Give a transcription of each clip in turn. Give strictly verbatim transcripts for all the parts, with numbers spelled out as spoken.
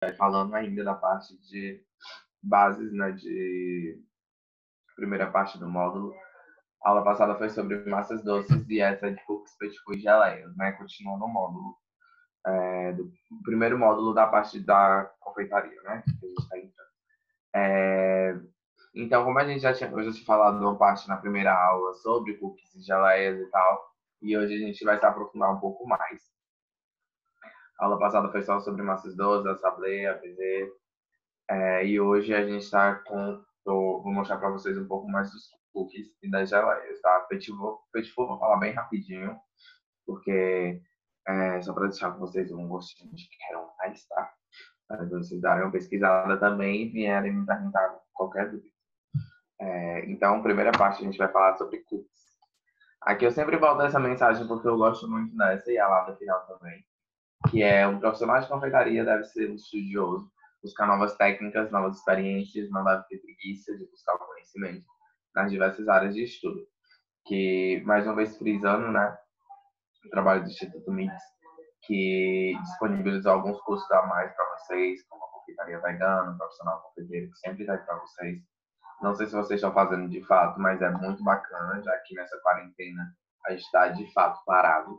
falando ainda da parte de bases, né, de primeira parte do módulo. A aula passada foi sobre massas doces e essa de cookies, petiscos e geleias, né? Continua no módulo, é, do primeiro módulo da parte da confeitaria, né? Que a gente está entrando. É, então, como a gente já tinha, eu já tinha falado uma parte na primeira aula sobre cookies e geleias e tal, e hoje a gente vai se aprofundar um pouco mais. A aula passada foi só sobre massas doces, a sablé, a baiser, é, e hoje a gente está com, tô, vou mostrar para vocês um pouco mais dos cookies e das geleias, tá? Petit four, petit four vou falar bem rapidinho, porque é, só para deixar com vocês um gostinho de que quero mais, tá? Para vocês darem uma pesquisada também e vierem me perguntar qualquer dúvida. É, então, primeira parte a gente vai falar sobre cookies. Aqui eu sempre volto essa mensagem porque eu gosto muito dessa e a lá do final também, que é um profissional de confeitaria deve ser um estudioso, buscar novas técnicas, novas experiências, não deve ter preguiça de buscar o conhecimento nas diversas áreas de estudo. Que, mais uma vez frisando, né, o trabalho do Instituto Mix, que disponibilizou alguns cursos a mais para vocês, como a confeitaria vegana, o profissional confeiteiro, que sempre está aí para vocês. Não sei se vocês estão fazendo de fato, mas é muito bacana, já que nessa quarentena a gente está de fato parado.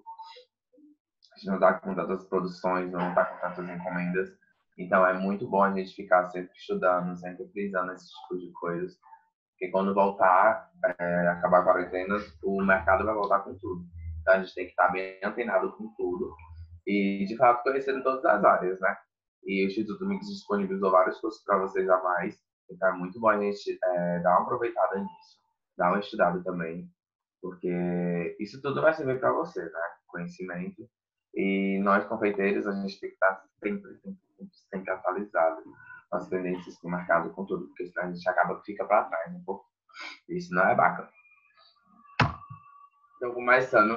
A gente não está com tantas produções, não está com tantas encomendas. Então é muito bom a gente ficar sempre estudando, sempre frisando esse tipo de coisas. Porque quando voltar, é, acabar a quarentena, o mercado vai voltar com tudo. Então a gente tem que estar bem antenado com tudo. E, de fato, conhecendo todas as áreas, né? E o Instituto Mix disponibilizou vários cursos para vocês a mais. Então é muito bom a gente é, dar uma aproveitada nisso, dar uma estudada também, porque isso tudo vai servir para você, né? Conhecimento. E nós, confeiteiros, a gente tem que estar sempre, sempre, sempre, sempre atualizado com as tendências do mercado, com tudo, porque senão a gente acaba que fica para trás um pouco. Isso não é bacana. Então, começando,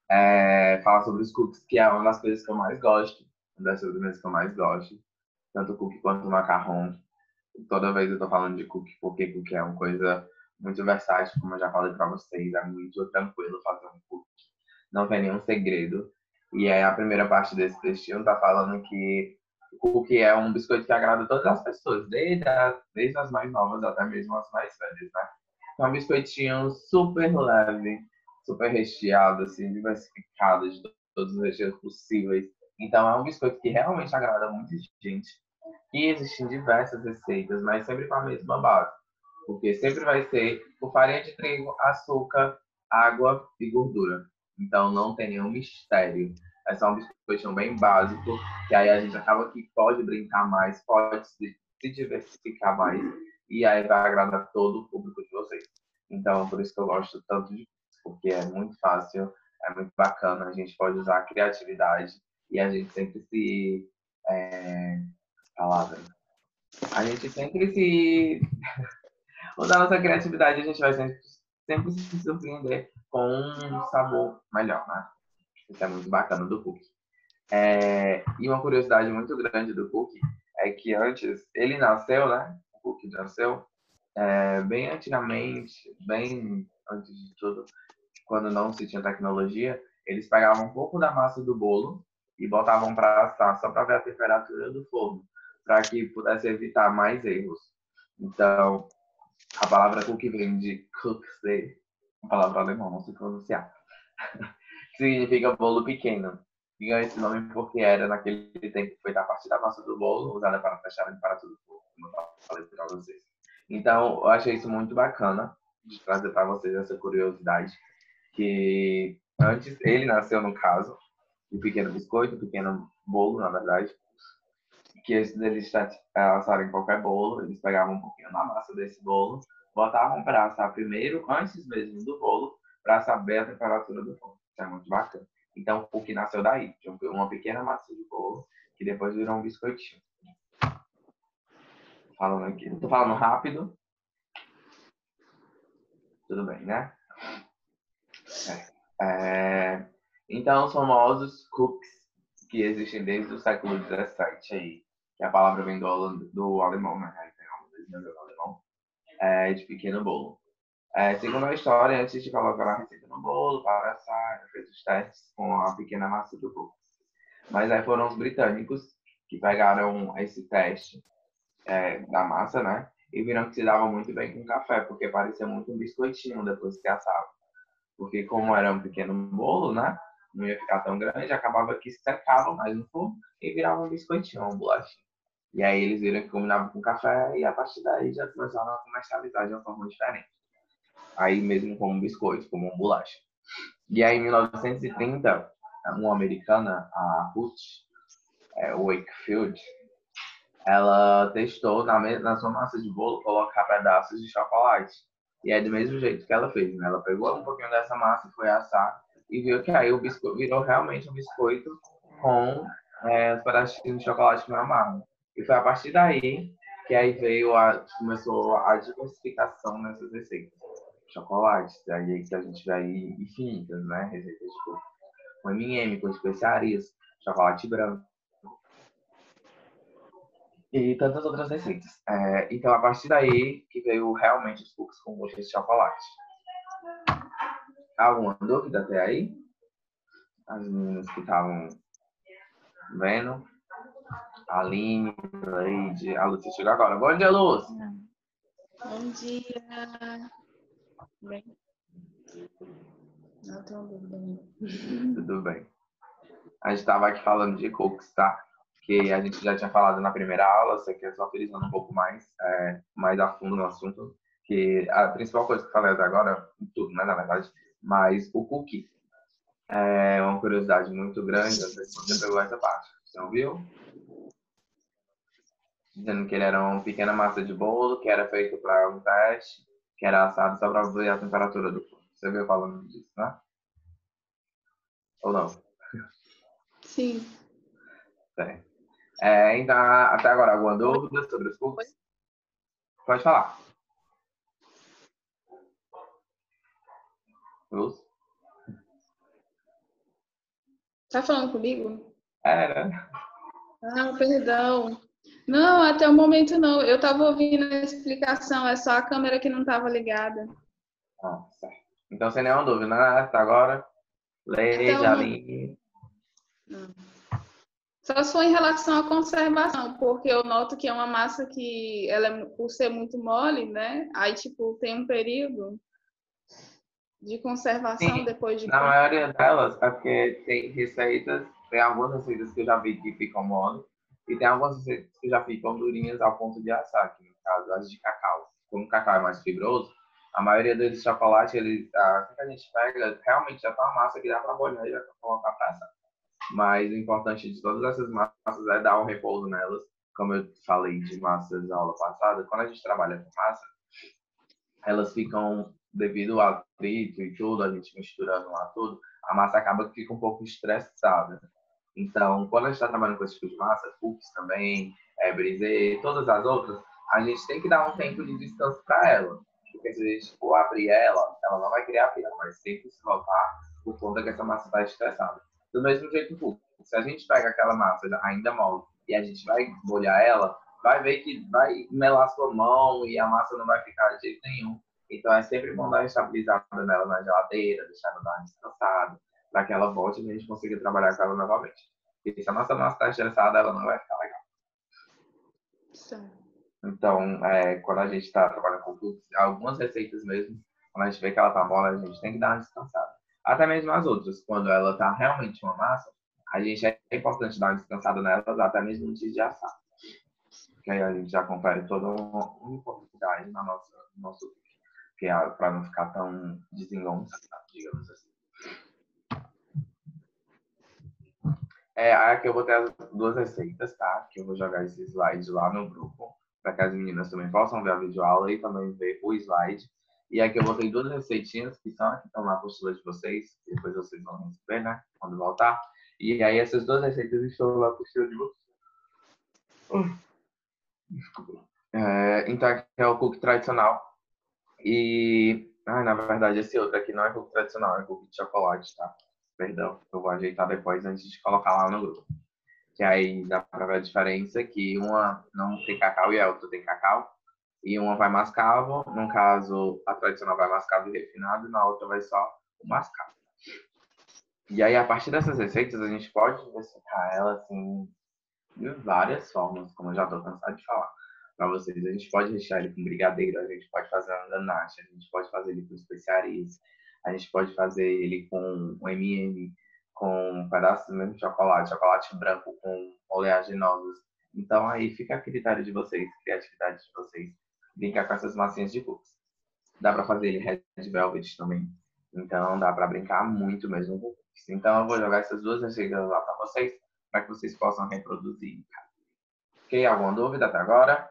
é, falar sobre os cookies, que é uma das coisas que eu mais gosto, uma das sobremesas que eu mais gosto, tanto o cookie quanto o macarrão. Toda vez eu tô falando de cookie, porque cookie é uma coisa muito versátil, como eu já falei para vocês, é muito tranquilo fazer um cookie, não tem nenhum segredo. E aí a primeira parte desse textinho tá falando que o cookie é um biscoito que agrada todas as pessoas, desde, a, desde as mais novas até mesmo as mais velhas, né? É um biscoitinho super leve, super recheado, assim, diversificado de todos os recheios possíveis. Então é um biscoito que realmente agrada muita gente. E existem diversas receitas, mas sempre com a mesma base. Porque sempre vai ser com farinha de trigo, açúcar, água e gordura. Então não tem nenhum mistério. É só um biscoitinho bem básico, que aí a gente acaba que pode brincar mais, pode se, se diversificar mais, e aí vai agradar todo o público de vocês. Então, por isso que eu gosto tanto de porque é muito fácil, é muito bacana, a gente pode usar a criatividade e a gente sempre se é, palavra. A gente sempre se. Usar nossa criatividade, a gente vai sempre, sempre se surpreender com um sabor melhor, né? Isso é muito bacana do cookie. É, e uma curiosidade muito grande do cookie é que antes, ele nasceu, né? O cookie nasceu é, bem antigamente, bem antes de tudo, quando não se tinha tecnologia, eles pegavam um pouco da massa do bolo e botavam para assar só para ver a temperatura do forno, para que pudesse evitar mais erros. Então, a palavra cookie vem de Cookse, uma palavra alemã, não sei pronunciar, que significa bolo pequeno. Ganhou esse nome porque era naquele tempo feita a partir da massa do bolo, usada para fechar a temperatura do forno, como eu falei para vocês. Então, eu achei isso muito bacana de trazer para vocês essa curiosidade, que antes ele nasceu no caso de pequeno biscoito, pequeno bolo, na verdade, que eles assaram em qualquer bolo, eles pegavam um pouquinho da massa desse bolo, botavam para assar primeiro, antes mesmo do bolo, para saber a temperatura do forno. Isso é muito bacana. Então, o que nasceu daí, de uma pequena massa de bolo, que depois virou um biscoitinho. Falando aqui, estou falando rápido. Tudo bem, né? É. É... Então, os famosos cookies que existem desde o século dezessete aí, que a palavra vem do, do alemão, né? Do alemão, é, de pequeno bolo. É, segundo a história, antes de colocar a receita no bolo, para assar, fez os testes com a pequena massa do bolo. Mas aí foram os britânicos que pegaram esse teste é, da massa, né? E viram que se dava muito bem com café, porque parecia muito um biscoitinho depois que assava. Porque como era um pequeno bolo, né? Não ia ficar tão grande, acabava que secava mais no forno e virava um biscoitinho, uma bolachinha. E aí eles viram que combinava com café e a partir daí já começaram a comercializar de uma forma diferente. Aí mesmo como um biscoito, como uma bolacha. E aí em mil novecentos e trinta, uma americana, a Ruth é, Wakefield, ela testou na, na sua massa de bolo colocar pedaços de chocolate. E é do mesmo jeito que ela fez, né? Ela pegou um pouquinho dessa massa, foi assar e viu que aí o biscoito virou realmente um biscoito com é, os pedacinhos de chocolate que não amavam. E foi a partir daí que aí veio a, começou a diversificação nessas receitas. Chocolates, aí que a gente vê aí infinitas, né? Receitas tipo com M e M, com especiarias, chocolate branco e tantas outras receitas. É, então, a partir daí que veio realmente os cookies com gosto de chocolate. Alguma dúvida até aí? As meninas que estavam vendo? A Aline, a Leide, a Lúcia chegou agora. Bom dia, Lúcia! Bom dia! Bem? Não tenho dúvida ainda. Tudo bem. A gente estava aqui falando de cookies, tá? Que a gente já tinha falado na primeira aula, só que é só frisando um pouco mais, é, mais a fundo no assunto. Que a principal coisa que eu falei até agora, tudo, né, na verdade, mas o cookie é uma curiosidade muito grande, não sei se você pegou essa parte. Você não viu? Dizendo que ele era uma pequena massa de bolo, que era feito para um teste, que era assado só para ver a temperatura do forno. Você viu falando disso, né? Ou não? Sim. Tem. É, então, até agora, alguma dúvida sobre os cookies? Pode falar. Luz? Tá falando comigo? Era. Ah, perdão. Não, até o momento não. Eu tava ouvindo a explicação, é só a câmera que não tava ligada. Ah, certo. Então, sem nenhuma dúvida, né? Até agora, Até Leide, o momento. Aline. Só se for em relação à conservação, porque eu noto que é uma massa que, ela é, por ser muito mole, né? Aí, tipo, tem um período de conservação Sim, depois de na pronto. maioria delas é porque tem receitas, tem algumas receitas que eu já vi que ficam mole, e tem algumas receitas que já ficam durinhas ao ponto de assar, que no caso as de cacau. Como o cacau é mais fibroso, a maioria deles de chocolate, ele, assim que a gente pega, realmente já tá uma massa que dá para molhar e já colocar para assar. Mas o importante de todas essas massas é dar um repouso nelas. Como eu falei de massas na aula passada, quando a gente trabalha com massa, elas ficam, devido ao atrito e tudo, a gente misturando lá tudo, a massa acaba que fica um pouco estressada. Então, quando a gente está trabalhando com esse tipo de massa, cookies também, é, brisée, todas as outras, a gente tem que dar um tempo de descanso para ela. Porque se a gente for abrir ela, ela não vai querer abrir, ela vai sempre se voltar por conta que essa massa está estressada. Do mesmo jeito, cookies. Se a gente pega aquela massa ainda mole e a gente vai molhar ela, vai ver que vai melar sua mão e a massa não vai ficar de jeito nenhum. Então é sempre bom dar uma estabilizada nela na geladeira, deixar ela dar uma descansada, para que ela volte e a gente consiga trabalhar com ela novamente. Porque se a nossa massa está estressada, ela não vai ficar legal. Certo. Então, é, quando a gente está trabalhando com cookies, algumas receitas mesmo, quando a gente vê que ela está mole, a gente tem que dar uma descansada. Até mesmo as outras, quando ela está realmente uma massa, a gente é importante dar uma descansada nelas, até mesmo antes de assar. Porque aí a gente já confere toda uma uniformidade na nossa, no nosso cookie, para não ficar tão desengonçado, digamos assim. É, aqui eu vou ter as duas receitas, tá? Que eu vou jogar esse slide lá no grupo, para que as meninas também possam ver a videoaula e também ver o slide. E aqui eu botei duas receitinhas que são aqui, estão na apostila de vocês, e depois vocês vão receber, né? Quando voltar. E aí essas duas receitas estão na apostila de vocês. Desculpa. É, então aqui é o cookie tradicional. E, ai, na verdade, esse outro aqui não é cookie tradicional, é cookie de chocolate, tá? Perdão, eu vou ajeitar depois antes de colocar lá no grupo. Que aí dá pra ver a diferença que uma não tem cacau e a outra tem cacau. E uma vai mascavo, no caso, a tradicional vai mascavo e refinado, e na outra vai só o mascavo. E aí, a partir dessas receitas, a gente pode diversificar ela, assim, de várias formas, como eu já estou cansado de falar para vocês. A gente pode rechear ele com brigadeiro, a gente pode fazer uma ganache, a gente pode fazer ele com especiarias, a gente pode fazer ele com um M e M, com um pedaço mesmo de chocolate, chocolate branco com oleaginosas. Então aí fica a critério de vocês, criatividade de vocês, brincar com essas massinhas de cookies. Dá para fazer ele red velvet também. Então dá para brincar muito mesmo com cookies. Então eu vou jogar essas duas receitas lá para vocês, para que vocês possam reproduzir. Ok? Alguma dúvida até agora?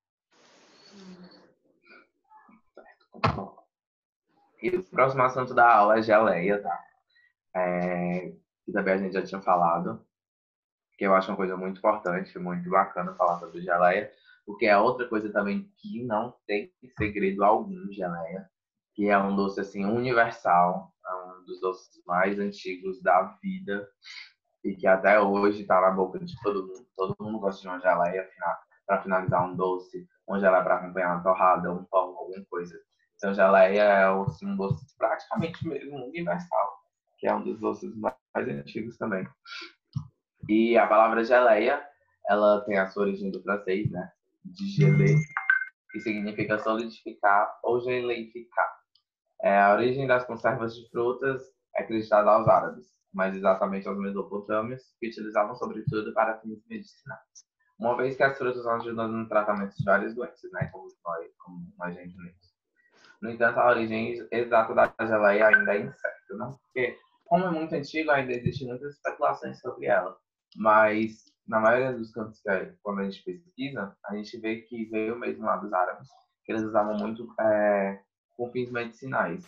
E o próximo assunto da aula é geleia, tá? É, que também a gente já tinha falado, que eu acho uma coisa muito importante, muito bacana falar sobre geleia, porque é outra coisa também que não tem segredo algum, geleia, que é um doce assim universal, é um dos doces mais antigos da vida e que até hoje está na boca de todo mundo. Todo mundo gosta de uma geleia para finalizar um doce, uma geleia para acompanhar uma torrada, um pão, alguma coisa. Então, geleia é assim, um doce praticamente mesmo universal, que é um dos doces mais antigos também. E a palavra geleia, ela tem a sua origem do francês, né? De gelé, que significa solidificar ou geleificar. É, a origem das conservas de frutas é acreditada aos árabes, mas exatamente aos mesopotâmios, que utilizavam sobretudo para fins medicinais. Uma vez que as frutas ajudam no tratamento de várias doenças, né, como nós, como nós já entendemos. No entanto, a origem exata da geleia ainda é incerta, né? Porque, como é muito antigo, ainda existem muitas especulações sobre ela. Mas, na maioria dos campos que é, quando a gente pesquisa, a gente vê que veio mesmo lá dos árabes, que eles usavam muito é, com fins medicinais.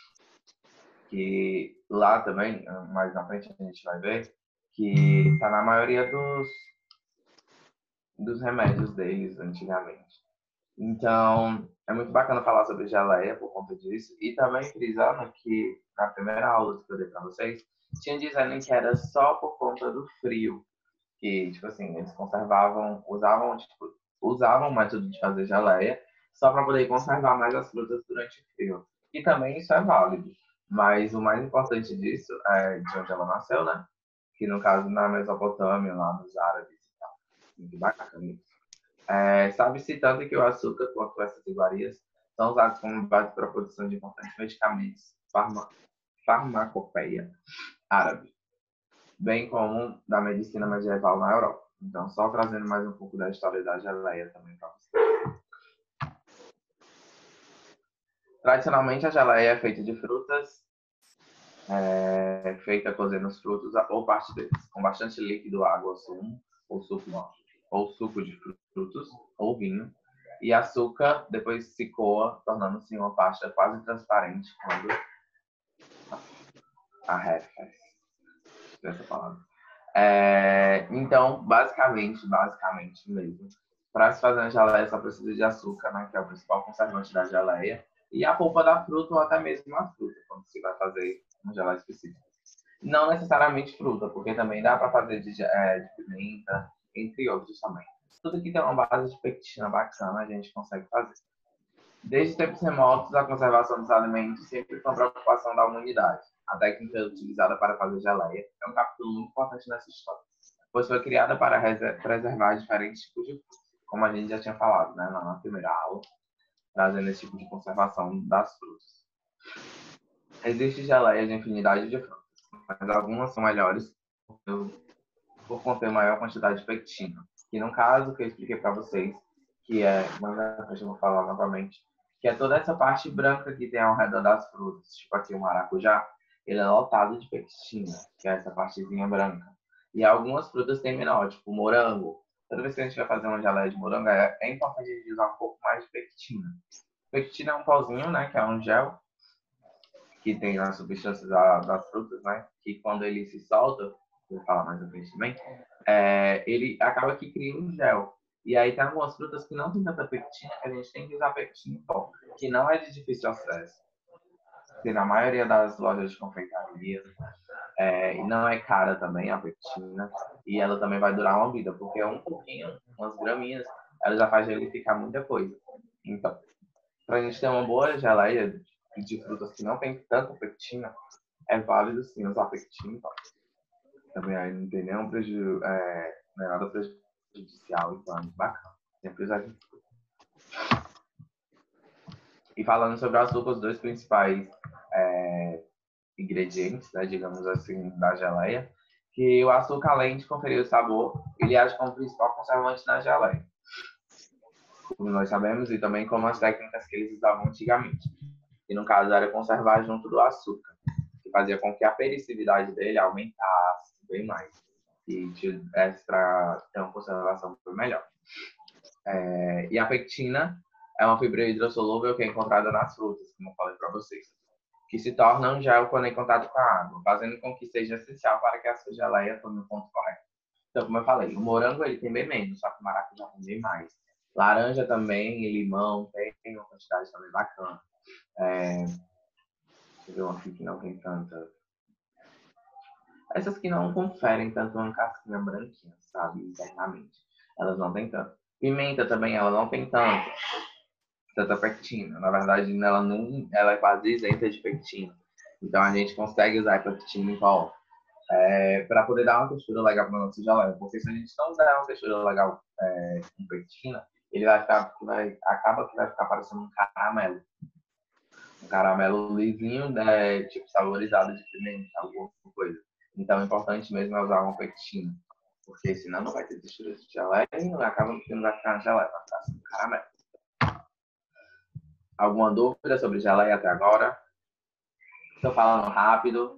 Que lá também, mais na frente a gente vai ver, que está na maioria dos, dos remédios deles antigamente. Então, é muito bacana falar sobre geleia por conta disso. E também frisando que na primeira aula que eu dei para vocês, tinha dizendo que era só por conta do frio. Que, tipo assim, eles conservavam, usavam, tipo, usavam o método de fazer geleia só para poder conservar mais as frutas durante o frio. E também isso é válido. Mas o mais importante disso é de onde ela nasceu, né? Que no caso na Mesopotâmia, lá nos árabes e tal. Muito bacana isso. É, sabe-se tanto que o açúcar quanto essas iguarias são usados como base para a produção de importantes medicamentos, farma, farmacopeia árabe, bem como da medicina medieval na Europa. Então, só trazendo mais um pouco da história da geleia também para vocês. Tradicionalmente, a geleia é feita de frutas, é, feita cozendo os frutos ou parte deles, com bastante líquido, água, sumo, ou suco, ou suco de frutos, ou vinho, e açúcar, depois se coa, tornando-se uma pasta quase transparente quando arrefece. Essa palavra. É, então, basicamente, basicamente mesmo, para se fazer uma geleia só precisa de açúcar, né, que é o principal conservante da geleia, e a polpa da fruta ou até mesmo a fruta, quando se vai fazer uma geleia específica. Não necessariamente fruta, porque também dá para fazer de, é, de pimenta, entre outros também. Tudo que tem uma base de pectina bacana, a gente consegue fazer. Desde tempos remotos, a conservação dos alimentos sempre foi uma preocupação da humanidade. A técnica utilizada para fazer geleia é um capítulo muito importante nessa história, pois foi criada para preservar diferentes tipos de frutas, como a gente já tinha falado, né, na primeira aula, trazendo esse tipo de conservação das frutas. Existe geleia de infinidade de frutas, mas algumas são melhores por conter maior quantidade de pectina, que no caso que eu expliquei para vocês, que é, mas eu vou falar novamente, que é toda essa parte branca que tem ao redor das frutas, tipo aqui o maracujá, ele é lotado de pectina, que é essa partezinha branca. E algumas frutas têm menor, tipo o morango. Toda vez que a gente vai fazer uma geleia de morango, é, é importante a gente usar um pouco mais de pectina. Pectina é um pozinho, né, que é um gel, que tem nas substâncias das frutas, né, que quando ele se solta, vou falar mais à frente também, é, ele acaba que cria um gel. E aí tem algumas frutas que não tem tanta pectina, que a gente tem que usar pectina em pó, que não é de difícil acesso. Tem na maioria das lojas de confeitaria, é, e não é cara também a pectina, e ela também vai durar uma vida, porque um pouquinho, umas graminhas, ela já faz ele ficar muita coisa. Então, para a gente ter uma boa geleia de frutas que não tem tanta pectina, é válido sim usar pectina em pó. Também aí não tem nenhum prejuízo, é, não é nada prejudicial prejudicial, então é muito bacana. Sempre usar de fruta. E falando sobre o açúcar, os dois principais é, ingredientes, né, digamos assim, da geleia, que o açúcar, além de conferir o sabor, ele age como principal conservante na geleia. Como nós sabemos, e também como as técnicas que eles usavam antigamente. E no caso era conservar junto do açúcar, que fazia com que a perecibilidade dele aumentasse bem mais e tivesse para ter uma conservação melhor. É, e a pectina é uma fibra hidrossolúvel que é encontrada nas frutas, como eu falei para vocês, que se torna um gel quando é em contato com a água, fazendo com que seja essencial para que a sua geleia tome o ponto correto. Então, como eu falei, o morango ele tem bem menos, só que o maracujá tem bem mais. Laranja também, e limão tem uma quantidade também bacana. É, deixa eu ver uma aqui que não tem tanta. Essas que não conferem tanto uma casquinha branquinha, sabe, internamente. Elas não têm tanto. Pimenta também, ela não tem tanto. Tanta pectina. Na verdade, ela, não, ela é quase isenta de pectina. Então, a gente consegue usar a pectina em volta. É, para poder dar uma textura legal para o nosso geleia. Porque se a gente não der uma textura legal é, com pectina, ele vai ficar, vai, acaba que vai ficar parecendo um caramelo. Um caramelo lisinho, né, tipo saborizado de pimenta, alguma coisa. Então, o importante mesmo é usar uma pectina. Porque senão não vai ter textura de geleia e acaba que não vai ficar geleia, vai ficar assim, um caramelo. Alguma dúvida sobre geleia até agora? Estou falando rápido.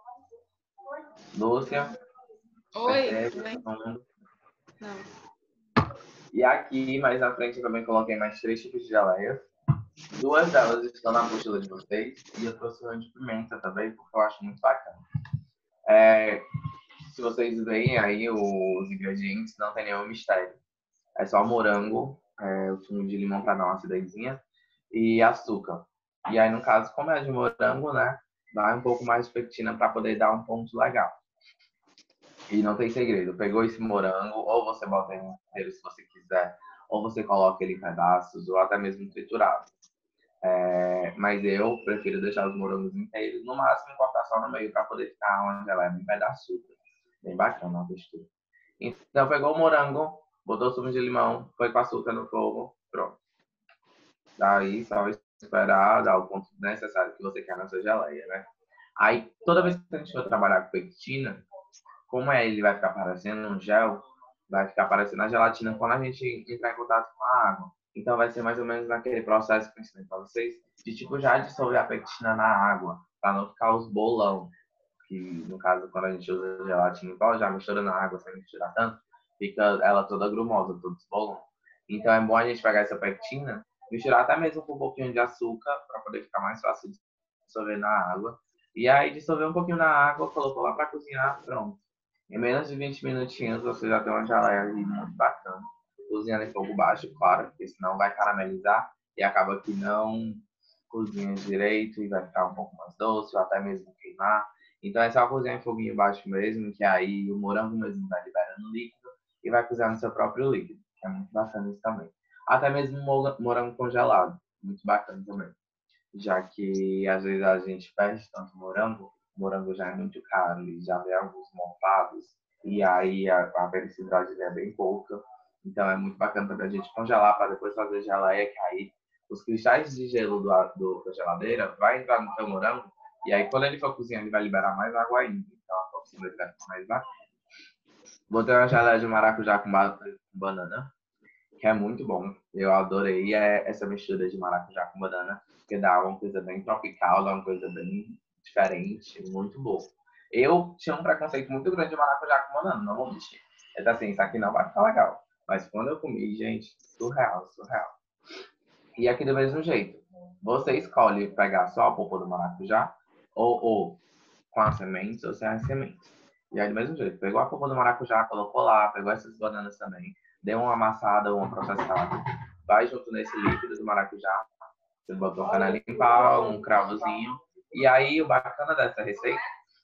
Lúcia? Oi, Percebe? não. E aqui, mais na frente, eu também coloquei mais três tipos de geleias. Duas delas estão na mochila de vocês. E eu trouxe uma de pimenta também, porque eu acho muito bacana. É, se vocês veem aí os ingredientes, não tem nenhum mistério. É só morango, é, o sumo de limão para dar uma acidadezinha e açúcar. E aí, no caso, como é de morango, né? Dá um pouco mais de pectina para poder dar um ponto legal. E não tem segredo. Pegou esse morango, ou você bota ele inteiro se você quiser, ou você coloca ele em pedaços, ou até mesmo triturado. É, mas eu prefiro deixar os morangos inteiros, no máximo cortar só no meio para poder ficar uma geleia bem pedaçuda. Bem bacana a textura. Então, pegou o morango, botou sumo de limão, foi com açúcar no fogo, pronto. Daí, só esperar dar o ponto necessário que você quer na sua geleia, né? Aí, toda vez que a gente for trabalhar com pectina, como é, ele vai ficar parecendo um gel, vai ficar parecendo a gelatina quando a gente entrar em contato com a água. Então, vai ser mais ou menos naquele processo que eu ensinei para vocês, de tipo já dissolver a pectina na água, para não ficar os bolão. Que, no caso, quando a gente usa gelatina em pó, já mistura na água sem misturar tanto, fica ela toda grumosa, toda desbolando. Então, é bom a gente pegar essa pectina, misturar até mesmo com um pouquinho de açúcar, para poder ficar mais fácil de dissolver na água. E aí, dissolver um pouquinho na água, colocou lá para cozinhar, pronto. Em menos de vinte minutinhos, você já tem uma geleia ali muito bacana. Cozinhando em fogo baixo, claro, porque senão vai caramelizar e acaba que não cozinha direito e vai ficar um pouco mais doce, ou até mesmo queimar. Então é só cozinhar em foguinho baixo mesmo, que aí o morango mesmo vai liberando líquido e vai cozinhar no seu próprio líquido, que é muito bacana isso também. Até mesmo morango congelado, muito bacana também. Já que às vezes a gente perde tanto morango, o morango já é muito caro e já vem alguns mofados, e aí a, a periodicidade é bem pouca. Então é muito bacana também a gente congelar para depois fazer geleia, que aí os cristais de gelo do, do, da geladeira vai entrar no seu morango, e aí quando ele for cozinhar ele vai liberar mais água ainda. Então a cocção vai ficar mais bacana. Botei uma geleia de maracujá com banana, que é muito bom. Eu adorei essa mistura de maracujá com banana, que dá uma coisa bem tropical, dá uma coisa bem diferente, muito boa. Eu tinha um preconceito muito grande de maracujá com banana, não vou mentir. É assim, isso aqui não vai ficar legal. Mas quando eu comi, gente, surreal, surreal. E aqui do mesmo jeito, você escolhe pegar só a polpa do maracujá, ou, ou com as sementes, ou sem as sementes. E aí do mesmo jeito, pegou a polpa do maracujá, colocou lá, pegou essas bananas também, deu uma amassada ou uma processada, vai junto nesse líquido do maracujá, você botou um canela em pau, um cravozinho, e aí o bacana dessa receita,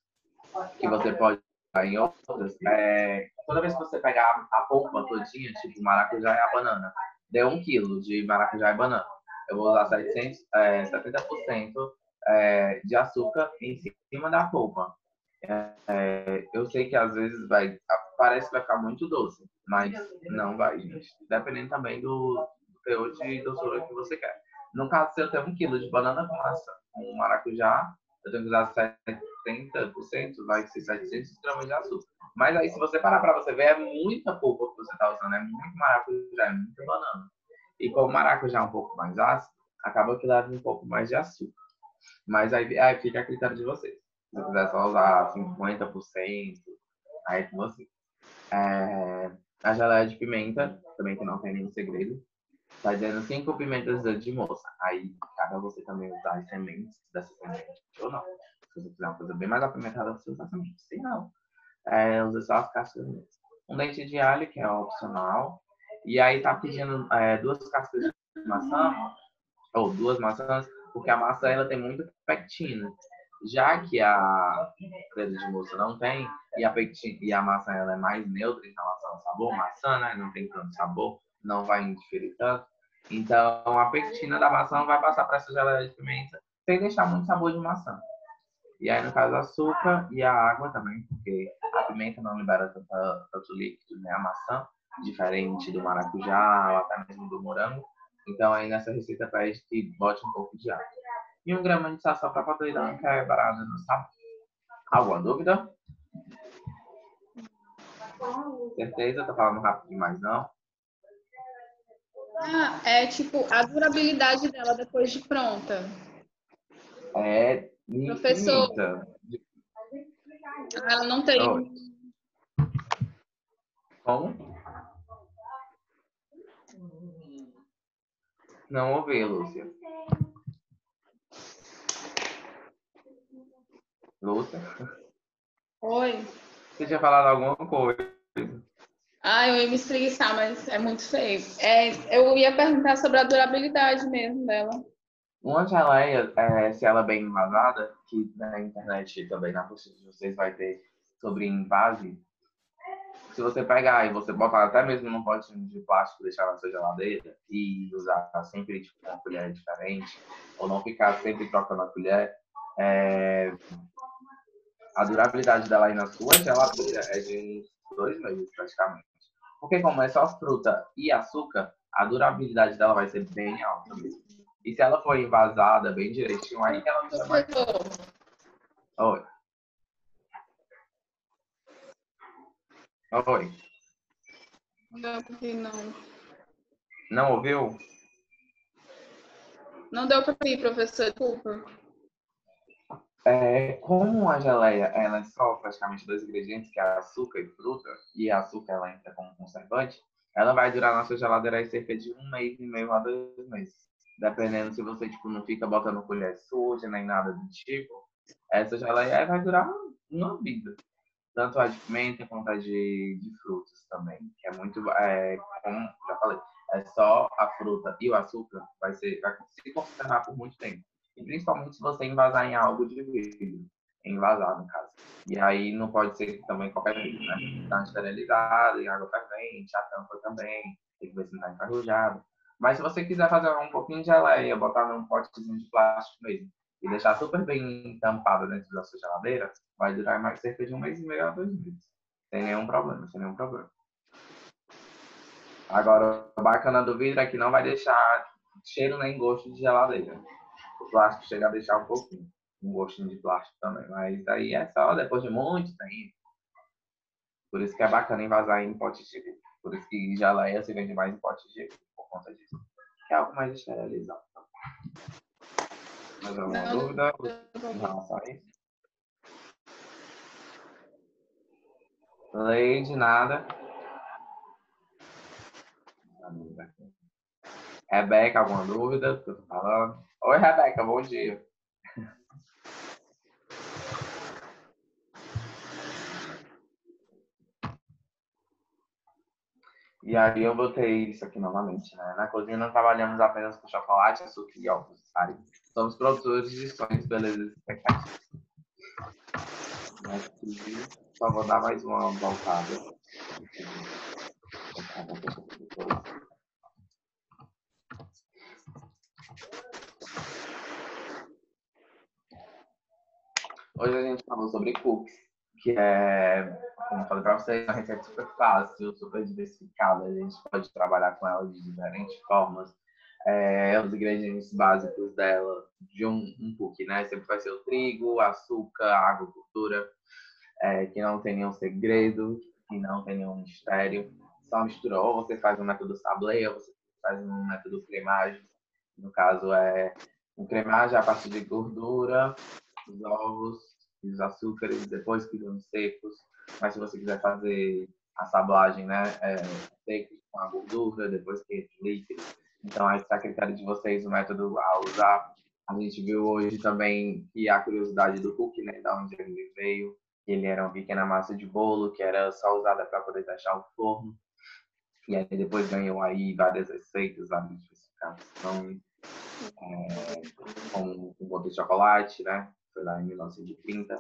que você pode usar em outras, é toda vez que você pegar a polpa todinha, tipo maracujá e a banana, deu um quilo de maracujá e banana, eu vou usar setecentos, é, setenta por cento é, de açúcar em cima da polpa. É, eu sei que às vezes vai parece que vai ficar muito doce, mas não vai, gente. Dependendo também do, do teor de doçura que você quer. No caso, se eu tenho um quilo de banana passa com maracujá, eu tenho que usar setenta por cento, vai ser setecentos gramas de açúcar. Mas aí, se você parar para você ver, é muita polpa que você está usando, é muito maracujá, é muita banana. E como o maracujá é um pouco mais ácido, acaba que leva um pouco mais de açúcar. Mas aí, aí fica a critério de vocês. Se você quiser só usar cinquenta por cento, aí é com você. É, a geleia de pimenta, também que não tem nenhum segredo, tá dizendo cinco pimentas de moça. Aí cabe a você também usar as sementes dessa semente ou não. Se você quiser uma coisa bem mais apimentada, você usa semente. Se não, é, usa só as cascas mesmo. Um dente de alho, que é opcional. E aí tá pedindo é, duas cascas de maçã, ou duas maçãs, porque a maçã ela tem muita pectina. Já que a dedo de moça não tem, e a, pectina, e a maçã ela é mais neutra em relação ao sabor, maçã, né? Não tem tanto sabor, não vai interferir tanto. Então, a pectina da maçã vai passar para essa geleia de pimenta, sem deixar muito sabor de maçã. E aí, no caso, açúcar e a água também, porque a pimenta não libera tanto, tanto líquido, né? A maçã, diferente do maracujá ou até mesmo do morango. Então, aí nessa receita pede que bote um pouco de água. E um grama de sal só para poder dar uma quebrada no sabor. Alguma dúvida? Certeza? Tô falando rápido demais, não? Ah, é tipo a durabilidade dela depois de pronta. É Professor, infinita. ela não tem. Oi. Como? Não ouvi, Lúcia. Lúcia? Oi. Você tinha falado alguma coisa? Ah, eu ia me espreguiçar, mas é muito feio. É, eu ia perguntar sobre a durabilidade mesmo dela. Uma geleia, é, se ela é bem envasada, que na internet e também na postagem de vocês vai ter sobre invase. Se você pegar e você botar até mesmo num potinho de plástico, deixar na sua geladeira e usar sempre tipo, uma colher diferente, ou não ficar sempre trocando a colher, é, a durabilidade dela aí na sua geladeira é de uns dois meses praticamente. Porque como é só fruta e açúcar, a durabilidade dela vai ser bem alta mesmo. E se ela for envasada bem direitinho, aí ela dura mais. Oi. Oi. Não, porque não. Não ouviu? Não deu para ir, professor, desculpa. É, como a geleia ela é só praticamente dois ingredientes, que é açúcar e fruta, e a açúcar ela entra como conservante, ela vai durar na sua geladeira aí cerca de um mês e meio a dois meses. Dependendo se você tipo, não fica botando colher suja nem nada do tipo, essa geleia vai durar uma vida. Tanto a de pimenta quanto a de, de frutas também, que é muito, é, como já falei, é só a fruta e o açúcar vai, ser, vai se conservar por muito tempo. E principalmente se você envasar em algo de vidro, envasar no caso. E aí não pode ser também qualquer vidro, né? Está esterilizado, em água fervente, a tampa também, tem que ver se não está enferrujado. Mas se você quiser fazer um pouquinho de geleia, botar num potezinho de plástico mesmo, e deixar super bem tampada dentro da sua geladeira, vai durar mais cerca de um mês e meio a dois meses. Sem nenhum problema, sem nenhum problema. Agora, o bacana do vidro é que não vai deixar cheiro nem gosto de geladeira. O plástico chega a deixar um pouquinho, um gostinho de plástico também, mas aí é só depois de muito tempo. Por isso que é bacana envasar em pote de vidro. Por isso que geleia se vende mais em pote de vidro, por conta disso. Que é algo mais esterilizado. Mais alguma Não, dúvida não, em não. relação a isso? Leide, nada. Rebeca, alguma dúvida do que eu tô falando? Oi, Rebeca, bom dia. E aí eu botei isso aqui novamente, né? Na cozinha não trabalhamos apenas com chocolate, açúcar e ovos, sabe? Somos produtores de sonhos, beleza e expectativas. Aqui, só vou dar mais uma voltada. Hoje a gente falou sobre cookies, que é como eu falei para vocês, é uma receita super fácil, super diversificada. A gente pode trabalhar com ela de diferentes formas. É, os ingredientes básicos dela, de um, um cookie, né? Sempre vai ser o trigo, açúcar, água, gordura, é, que não tem nenhum segredo, que não tem nenhum mistério. Só mistura, ou você faz um método sablé, ou você faz um método cremagem. No caso, é um cremagem a partir de gordura, os ovos, os açúcares, depois ficam secos. Mas se você quiser fazer a sablagem, né, é, secos com a gordura, depois que é líquido. Então, aí está a critério de vocês o método a usar. A gente viu hoje também que a curiosidade do cookie, né, da onde ele veio, ele era uma pequena massa de bolo que era só usada para poder deixar o forno. E aí depois ganhou aí várias receitas, várias especificações, é, como o bolo de chocolate, né? Foi lá em mil novecentos e trinta.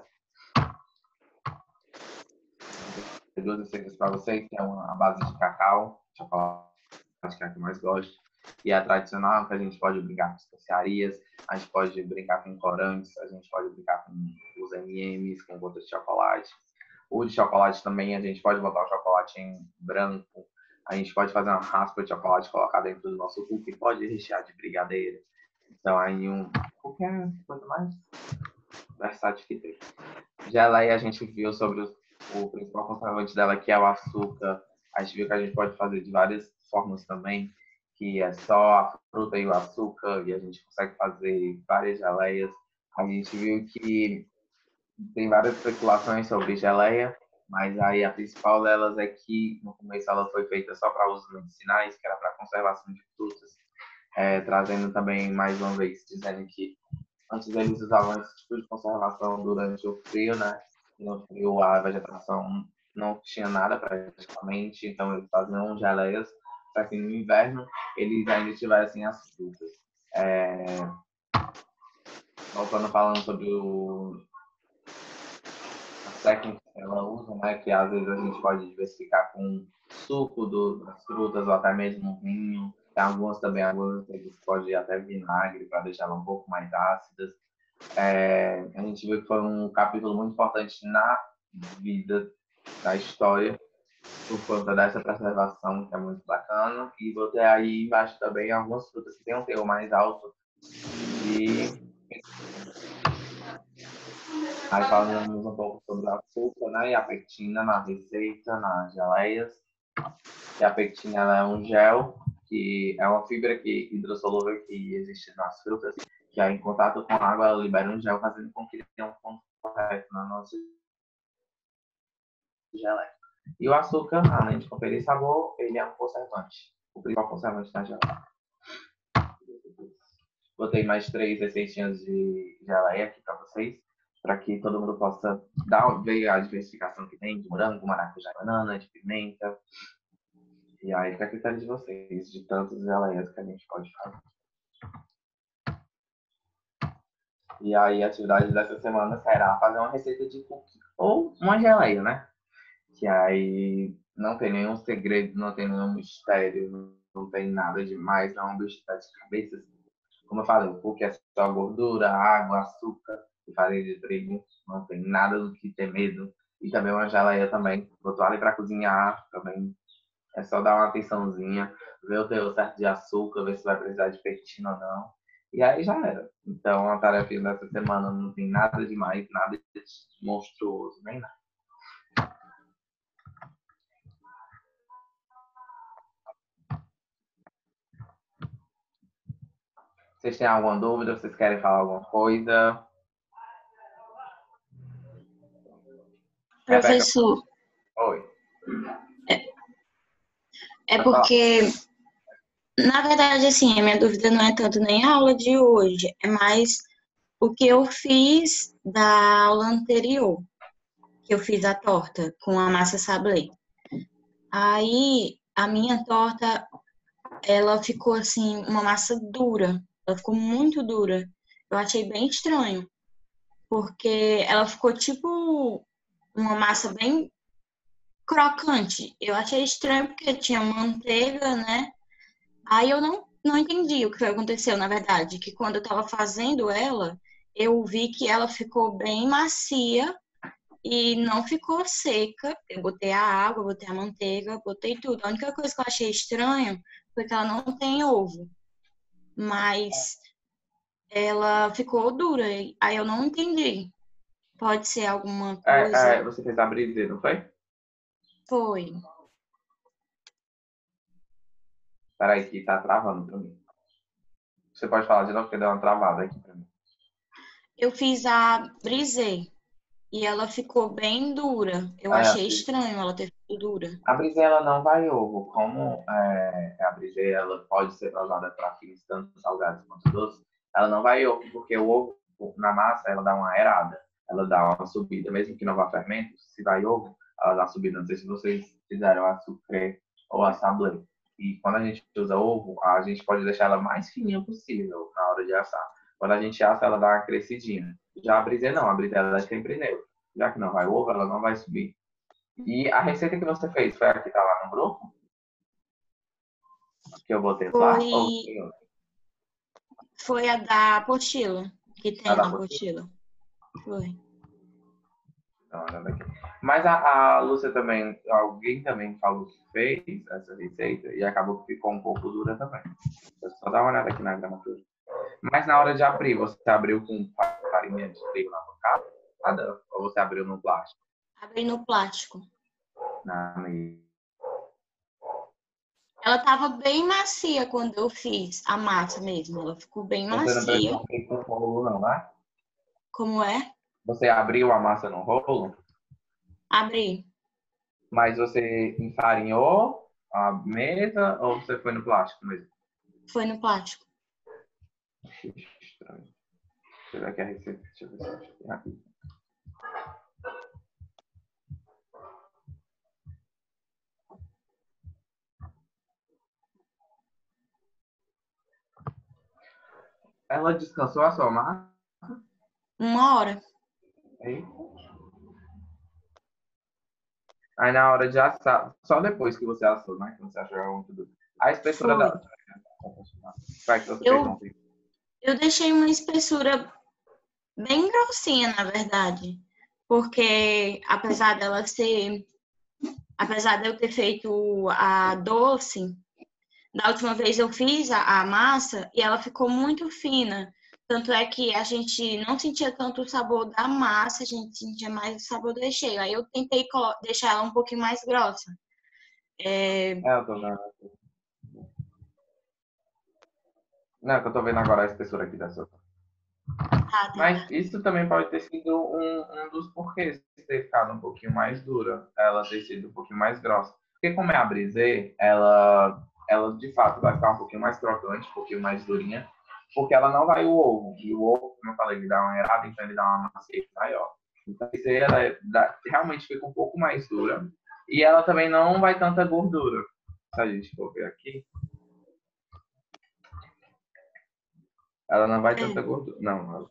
Tem duas receitas para vocês, que é uma a base de cacau, chocolate, que é a que eu mais gosto. E a tradicional, que a gente pode brincar com especiarias, a gente pode brincar com corantes, a gente pode brincar com os M e M's, com gotas de chocolate. O de chocolate também, a gente pode botar o chocolate em branco, a gente pode fazer uma raspa de chocolate, colocar dentro do nosso cookie, pode rechear de brigadeiro. Então, aí, um qualquer coisa mais versátil que tem. Geleia, a gente viu sobre o, o principal conservante dela, que é o açúcar. A gente viu que a gente pode fazer de várias formas também, que é só a fruta e o açúcar, e a gente consegue fazer várias geleias. A gente viu que tem várias especulações sobre geleia, mas aí a principal delas é que no começo ela foi feita só para usos medicinais, que era para conservação de frutas, é, trazendo também mais uma vez dizendo que antes eles usavam esse tipo de conservação durante o frio, né? E no frio a vegetação não tinha nada praticamente, então eles faziam geleias para que no inverno eles ainda tivessem as frutas. É... Voltando falando sobre o técnicas que ela usa, né? Que às vezes a gente pode diversificar com suco do, das frutas ou até mesmo vinho. Tem algumas também, algumas vezes pode ir até vinagre para deixar ela um pouco mais ácidas. É, a gente viu que foi um capítulo muito importante na vida, da história, por conta dessa preservação, que é muito bacana. E vou ter aí embaixo também algumas frutas que têm um teor mais alto de... Aí falamos um pouco sobre o açúcar, né? E a pectina na receita, nas geleias. E a pectina ela é um gel, que é uma fibra que, hidrossolúvel que existe nas frutas, que aí, em contato com a água ela libera um gel, fazendo com que ele tenha um ponto correto na nossa geleia. E o açúcar, além de conferir sabor, ele é um conservante. O principal conservante da geleia. Botei mais três receitinhas de geleia aqui para vocês, para que todo mundo possa dar, ver a diversificação que tem de morango, maracujá, banana, de pimenta. E aí fica a critério de vocês, de tantos geleias que a gente pode fazer. E aí a atividade dessa semana será fazer uma receita de cookie ou uma geleia, né? Que aí não tem nenhum segredo, não tem nenhum mistério, não tem nada demais, não é um bicho de sete cabeças. Como eu falei, o cookie é só gordura, água, açúcar e farinha de trigo. Não tem nada do que ter medo. E também uma geleia também. Botou ali para cozinhar também. É só dar uma atençãozinha, ver o teor certo de açúcar, ver se vai precisar de pectina ou não. E aí já era. Então a tarefa dessa semana não tem nada demais, nada de monstruoso, nem nada. Vocês têm alguma dúvida? Vocês querem falar alguma coisa? Professor. Oi. É, é porque, na verdade, assim, a minha dúvida não é tanto nem a aula de hoje, é mais o que eu fiz da aula anterior, que eu fiz a torta com a massa sablé. Aí, a minha torta, ela ficou, assim, uma massa dura. Ela ficou muito dura. Eu achei bem estranho, porque ela ficou tipo uma massa bem crocante. Eu achei estranho porque tinha manteiga, né? Aí eu não, não entendi o que aconteceu, na verdade, que quando eu tava fazendo ela, eu vi que ela ficou bem macia e não ficou seca. Eu botei a água, botei a manteiga, botei tudo. A única coisa que eu achei estranho foi que ela não tem ovo, mas ela ficou dura. Aí eu não entendi. Pode ser alguma É, é, coisa. você fez a brisê, não foi? Foi. Peraí, que tá travando pra mim. Você pode falar de novo, porque deu uma travada aqui pra mim. Eu fiz a brisê e ela ficou bem dura. Eu É, achei assim, estranho ela ter ficado dura. a brisê, ela não vai ovo. Como é, a brisê, ela pode ser usada para fins tanto salgados quanto doces, ela não vai ovo, porque o ovo, na massa, ela dá uma aerada. Ela dá uma subida, mesmo que não vá fermento, se vai ovo, ela dá uma subida. Não sei se vocês fizeram a sucrê ou a sablé. E quando a gente usa ovo, a gente pode deixar ela mais fininha possível na hora de assar. Quando a gente assa, ela dá uma crescidinha. Já a brisê não, a brisê ela é sempre neutra. Já que não vai ovo, ela não vai subir. E a receita que você fez foi a que tá lá no grupo? Que eu botei lá? Foi, Ou tem outra? foi a da apostila, que A tem da na apostila? apostila. Foi. Não, olha daqui. Mas a, a Lúcia também, alguém também falou que fez essa receita e acabou que ficou um pouco dura também. Eu só dar uma olhada aqui na gramatura. Mas na hora de abrir, você abriu com farinha de trigo na bancada ou você abriu no plástico? Abri no plástico. Na meia. Ela tava bem macia quando eu fiz a massa mesmo. Ela ficou bem Você não macia. precisou abrir com rolo não, né? Como é? Você abriu a massa no rolo? Abri. Mas você enfarinhou a mesa ou você foi no plástico mesmo? Foi no plástico. Que estranho. Deixa eu ver aqui a receita. Deixa eu ver se eu acho aqui rápido. Ela descansou a sua massa? Uma hora. Aí, aí na hora de assar, só depois que você assou, né? Que você achou ela muito dura. A espessura Foi. da. Vai que você fez Eu, ontem. eu deixei uma espessura bem grossinha, na verdade. Porque apesar dela ser. Apesar de eu ter feito a doce, da última vez eu fiz a, a massa e ela ficou muito fina. Tanto é que a gente não sentia tanto o sabor da massa, a gente sentia mais o sabor do recheio. Aí eu tentei colo- deixar ela um pouquinho mais grossa. É, É, eu tô vendo. Não, que eu tô vendo agora a espessura aqui da sopa. tá, tá. Mas isso também pode ter sido um, um dos porquês de ter ficado um pouquinho mais dura, ela ter sido um pouquinho mais grossa. Porque como é a brisée, ela, ela de fato vai ficar um pouquinho mais crocante, um pouquinho mais durinha, porque ela não vai o ovo. E o ovo, como eu falei, ele dá uma errada, então ele dá uma maciez maior. Então a brisée, ela é- dá- realmente fica um pouco mais dura. E ela também não vai tanta gordura. Se a gente for ver aqui, ela não vai tanta É. gordura. Não, ela...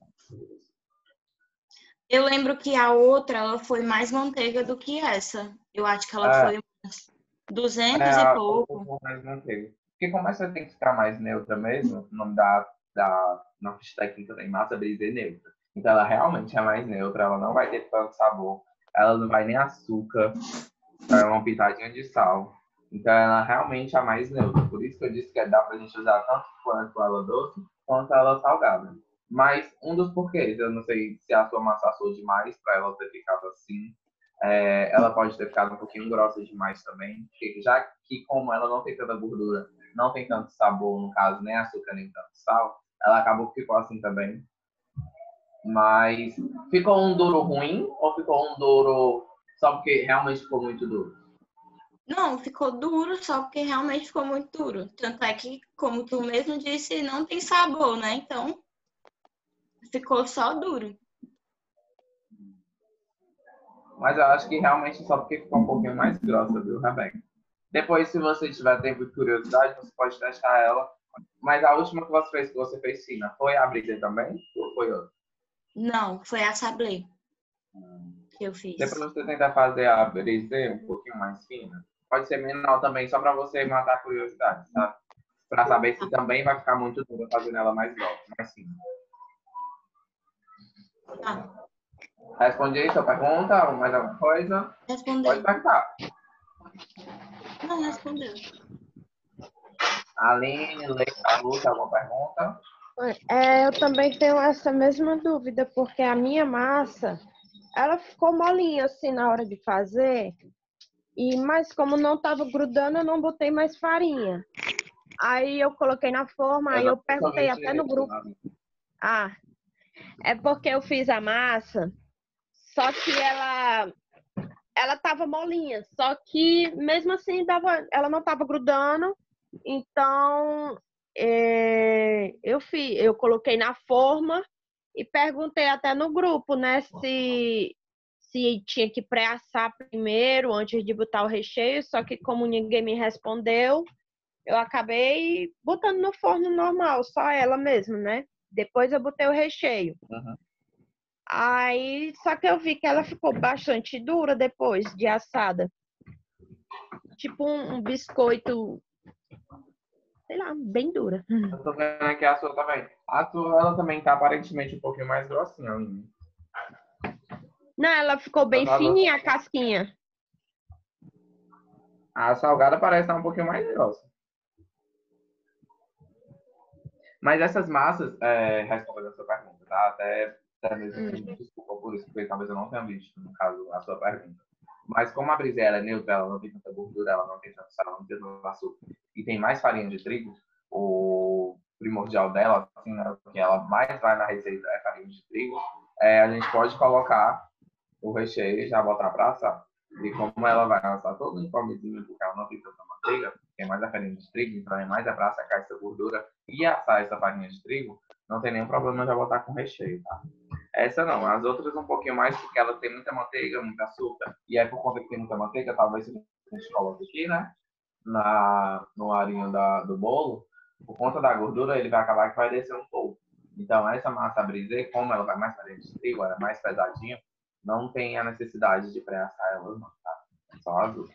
Eu lembro que a outra ela foi mais manteiga do que essa. Eu acho que ela É, foi É, duzentos e a- um pouco. pouco mais manteiga. Porque como essa tem que ficar mais neutra mesmo, o nome da, da na ficha técnica tem massa brisée neutra. Então ela realmente é mais neutra, ela não vai ter tanto sabor, ela não vai nem açúcar, é uma pitadinha de sal. Então ela realmente é a mais neutra. Por isso que eu disse que dá pra gente usar tanto quanto ela doce, quanto ela salgada. Mas um dos porquês, eu não sei se a sua massa assou demais para ela ter ficado assim. É, ela pode ter ficado um pouquinho grossa demais também, porque já que como ela não tem tanta gordura, não tem tanto sabor, no caso, nem açúcar, nem tanto sal, ela acabou que ficou assim também. Mas ficou um duro ruim ou ficou um duro só porque realmente ficou muito duro? Não, ficou duro só porque realmente ficou muito duro. Tanto é que, como tu mesmo disse, não tem sabor, né? Então, ficou só duro. Mas eu acho que realmente só porque ficou um pouquinho mais grossa, viu, Rebeca? Depois, se você tiver tempo e curiosidade, você pode testar ela. Mas a última que você fez, que você fez fina, foi a brisée também? Ou foi outra? Não, foi a sablé que eu Depois fiz. você tenta fazer a brisée um pouquinho mais fina. Pode ser menor também, só para você matar a curiosidade, sabe? Para saber se também vai ficar muito dura fazendo ela mais grossa, mais fina. Ah, Responde aí sua pergunta, ou mais alguma coisa? Respondeu. Pode perguntar. Não, respondeu. Aline, Leila, Lúcia, alguma pergunta? É, eu também tenho essa mesma dúvida, porque a minha massa, ela ficou molinha assim na hora de fazer, e mas como não estava grudando, eu não botei mais farinha. Aí eu coloquei na forma, aí eu perguntei até no grupo. Ah, é porque eu fiz a massa, só que ela ela tava molinha, só que mesmo assim dava, ela não estava grudando, então é, eu fiz, eu coloquei na forma e perguntei até no grupo, né, se se tinha que pré-assar primeiro antes de botar o recheio, só que como ninguém me respondeu, eu acabei botando no forno normal, só ela mesmo, né? Depois eu botei o recheio. Uhum. Aí, só que eu vi que ela ficou bastante dura depois de assada. Tipo um, um biscoito, sei lá, bem dura. Eu tô vendo aqui a sua também. A sua, ela também tá aparentemente um pouquinho mais grossinha, Aline. Não, ela ficou bem tava- fininha a casquinha. A salgada parece estar um pouquinho mais grossa. Mas essas massas, é, respondendo a sua pergunta, tá? Até, até mesmo Hum. desculpa por isso, porque talvez eu não tenha visto, no caso, a sua pergunta. Mas como a brisée ela é neutra, ela não tem tanta gordura, ela não tem tanto sal, não tem tanto açúcar, e tem mais farinha de trigo, o primordial dela, assim, né, o que ela mais vai na receita é farinha de trigo, é, a gente pode colocar o recheio e já botar para assar. E como ela vai assar todo uniformezinho, porque ela não tem tanta manteiga, tem mais a farinha de trigo, então é mais é para sacar essa gordura e assar essa farinha de trigo, não tem nenhum problema já botar com recheio, tá? Essa não, as outras um pouquinho mais, porque ela tem muita manteiga, muito açúcar, e aí por conta que tem muita manteiga, talvez a gente coloque aqui, né, na, no arinho da, do bolo, por conta da gordura, ele vai acabar que vai descer um pouco. Então, essa massa brisée, como ela vai mais farinha de trigo, ela é mais pesadinha, não tem a necessidade de pré-assar elas, não, tá? Só as outras.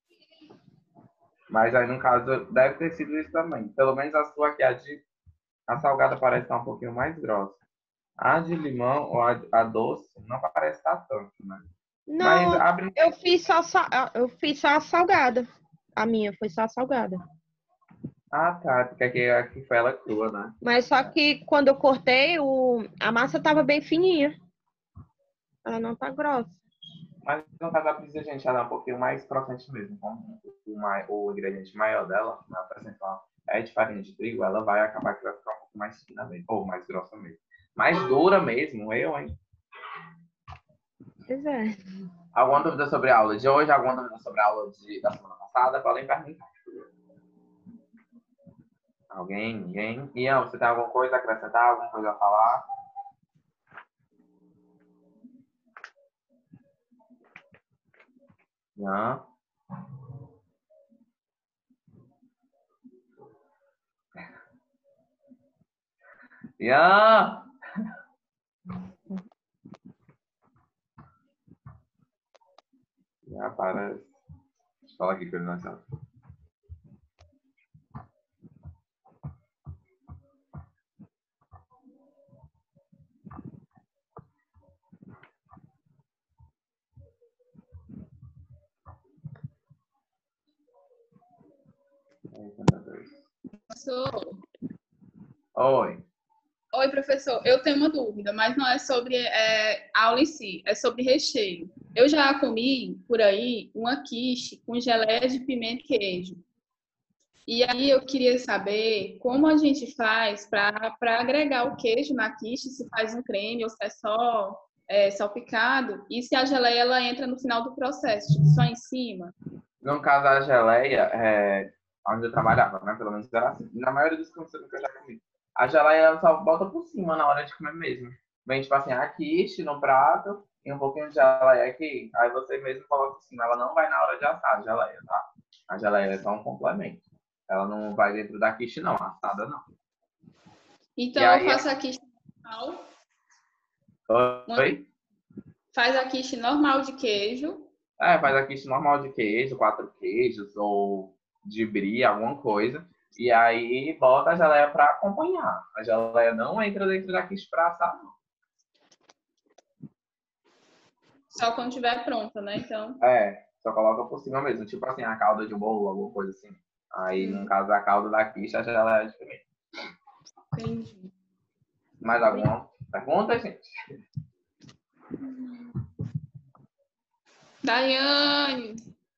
Mas aí, no caso, deve ter sido isso também. Pelo menos a sua aqui, a de... A salgada parece estar um pouquinho mais grossa. A de limão, ou a, a doce, não parece estar tanto, né? Mas Não, abre... eu fiz só, sa- eu fiz só a salgada. A minha foi só a salgada. Ah, tá. Porque aqui, aqui foi ela crua, né? Mas só que quando eu cortei, o... a massa tava bem fininha. Ela não tá grossa. Mas no caso, a pizza, gente, ela é um pouquinho mais crocante mesmo. Como o, mai- o ingrediente maior dela, na percentual, é de farinha de trigo, ela vai acabar que vai ficar um pouco mais fina mesmo. Ou mais grossa mesmo. Mais dura mesmo, eu, hein? Pois é. Alguma dúvida sobre a aula de hoje? Alguma dúvida sobre a aula de, da semana passada? Podem perguntar. Alguém? Ninguém? Ian, você tem alguma coisa a acrescentar? Alguma coisa a falar? Ian? Ian! Ian, para. Deixa eu falar aqui com ele na sala. Professor, Oi. oi, professor. Eu tenho uma dúvida, mas não é sobre é, aula em si, é sobre recheio. Eu já comi por aí uma quiche com geleia de pimenta e queijo. E aí eu queria saber como a gente faz para para agregar o queijo na quiche, se faz um creme ou se é só é, salpicado, e se a geleia ela entra no final do processo, tipo, só em cima. No caso, a geleia, é, onde eu trabalhava, né? Pelo menos era assim. Na maioria dos cantos que eu já comi. A geleia ela só bota por cima na hora de comer mesmo. Vem, tipo assim, a quiche no prato e um pouquinho de geleia aqui. Aí você mesmo coloca por cima. Ela não vai na hora de assar a geleia, tá? A geleia é só um complemento. Ela não vai dentro da quiche, não. Assada, não. Então E eu aí... faço a quiche normal, uma- Oi? faz a quiche normal de queijo. É, faz a quiche normal de queijo, quatro queijos ou de brie, alguma coisa. E aí bota a geleia para acompanhar. A geleia não entra dentro da quiche para assar, não. Só quando estiver pronta, né? Então. É, só coloca por cima mesmo. Tipo assim, a calda de bolo, alguma coisa assim. Aí, no caso, a calda da quiche, já ela é diferente. Entendi. Mais alguma pergunta, gente? Daiane.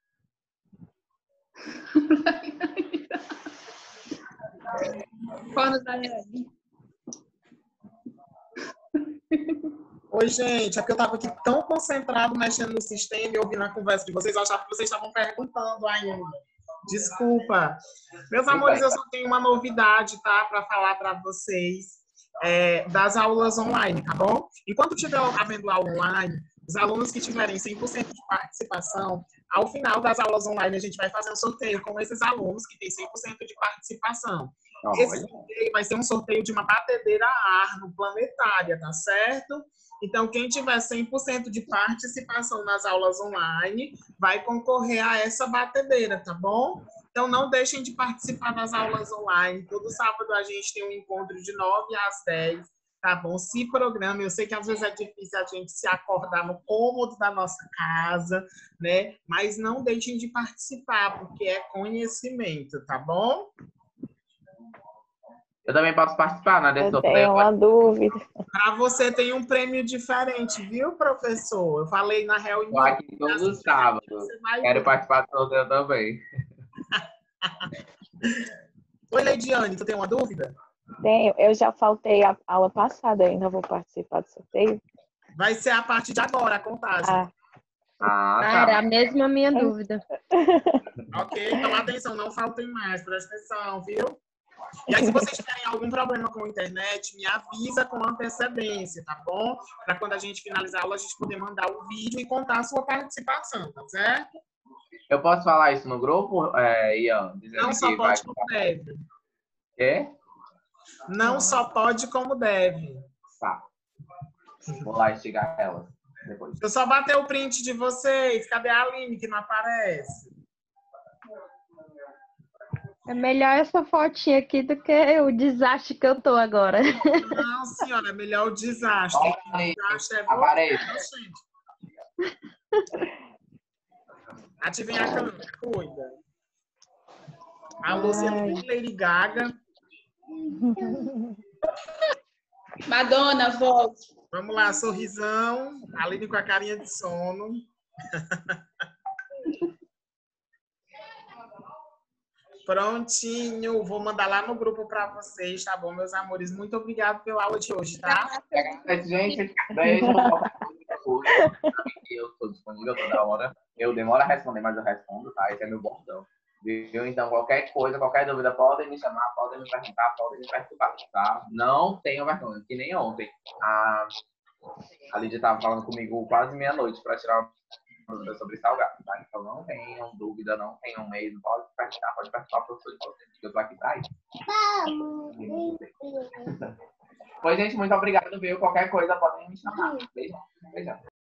Acorda, Daiane. Oi, gente, é porque eu estava aqui tão concentrado mexendo no sistema e ouvindo a conversa de vocês, eu achava que vocês estavam perguntando ainda. Desculpa. Meus amores, eu só tenho uma novidade, tá, para falar para vocês é, das aulas online, tá bom? Enquanto estiver havendo aula online, os alunos que tiverem cem por cento de participação, ao final das aulas online, a gente vai fazer um sorteio com esses alunos que têm cem por cento de participação. Esse sorteio vai ser um sorteio de uma batedeira Arno planetária, tá certo? Então, quem tiver cem por cento de participação nas aulas online vai concorrer a essa batedeira, tá bom? Então, não deixem de participar das aulas online. Todo sábado a gente tem um encontro de nove às dez, tá bom? Se programa. Eu sei que às vezes é difícil a gente se acordar no cômodo da nossa casa, né? Mas não deixem de participar, porque é conhecimento, tá bom? Eu também posso participar, né, desse Eu sorteio? tenho uma dúvida. Para você tem um prêmio diferente, viu, professor? Eu falei na reunião. Estou aqui todo sábado. Quero Ver. participar do sorteio também. Oi, Leidiane, tu tem uma dúvida? Tenho. Eu já faltei a aula passada, ainda vou participar do sorteio. Vai ser a partir de agora, a contagem. Ah, Ah, Ah, tá. era a mesma minha dúvida. Ok? Então, atenção, não faltem mais, presta atenção, viu? E aí, se vocês tiverem algum problema com a internet, me avisa com antecedência, tá bom? Para quando a gente finalizar a aula, a gente poder mandar o vídeo e contar a sua participação, tá certo? Eu posso falar isso no grupo, é, Ian? Dizendo Não só que pode vai... como deve. Quê? Não só pode como deve. Tá. Vou lá instigar ela depois. Eu só bater o print de vocês. Cadê a Aline que não aparece? É melhor essa fotinha aqui do que o desastre que eu tô agora. Não, senhora, é melhor o desastre. Olha O ali, desastre é aparece. você. Ativem a câmera, cuida. A Luciana Ai. de Lady Gaga. Madonna, volte. Vamos lá, sorrisão. Aline com a carinha de sono. Prontinho. Vou mandar lá no grupo para vocês, tá bom, meus amores? Muito obrigado pela aula de hoje, tá? Gente, beijo. Eu estou disponível toda hora. Eu demoro a responder, mas eu respondo, tá? Esse é meu bordão. Viu? Então, qualquer coisa, qualquer dúvida, podem me chamar, podem me perguntar, podem me perturbar, tá? Não tenham vergonha, que nem ontem. A, a Lídia estava falando comigo quase meia-noite para tirar uma dúvida sobre salgado, tá? Então, não tenham dúvida, não tenham medo, pode perguntar, pode perguntar para o professor de vocês, que eu estou aqui para isso. Pois, gente, muito obrigado, viu? Qualquer coisa, podem me chamar. Beijo. Beijão.